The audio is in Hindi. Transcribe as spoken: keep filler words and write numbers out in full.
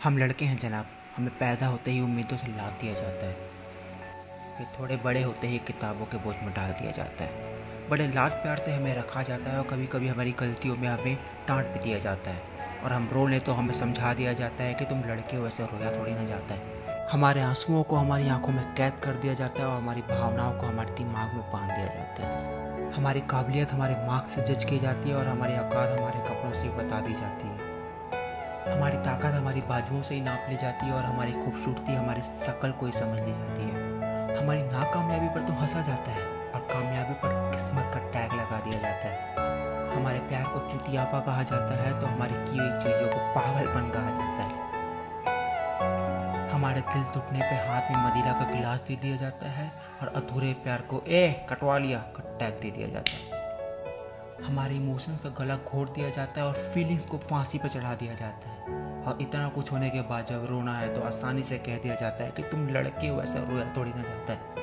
हम लड़के हैं जनाब, हमें पैदा होते ही उम्मीदों से लाद दिया जाता है। फिर थोड़े बड़े होते ही किताबों के बोझ में डाल दिया जाता है। बड़े लाड प्यार से हमें रखा जाता है और कभी कभी हमारी गलतियों में हमें डांट भी दिया जाता है। और हम रो लें तो हमें समझा दिया जाता है कि तुम लड़के हो, ऐसे रोया थोड़ी ना जाता है। हमारे आंसुओं को हमारी आंखों में कैद कर दिया जाता है और हमारी भावनाओं को हमारे दिमाग में बांध दिया जाता है। हमारी काबिलियत हमारे मार्क्स से जज की जाती है और हमारी औकात हमारे कपड़ों से बता दी जाती है। हमारी ताकत हमारी बाजुओं से ही नाप ली जाती है और हमारी खूबसूरती हमारी शक्ल को ही समझ ली जाती है। हमारी नाकामयाबी पर तो हंसा जाता है और कामयाबी पर किस्मत का टैग लगा दिया जाता है। हमारे प्यार को चुतियापा कहा जाता है तो हमारी की हुई चीज़ों को पागलपन कहा जाता है। हमारे दिल टूटने पे हाथ में मदिरा का गिलास दे दिया जाता है और अधूरे प्यार को ए कटवा लिया का टैग दे दिया जाता है। हमारे इमोशंस का गला घोट दिया जाता है और फीलिंग्स को फांसी पर चढ़ा दिया जाता है। और इतना कुछ होने के बाद जब रोना है तो आसानी से कह दिया जाता है कि तुम लड़के हो, ऐसा रोया थोड़ी ना जाता है।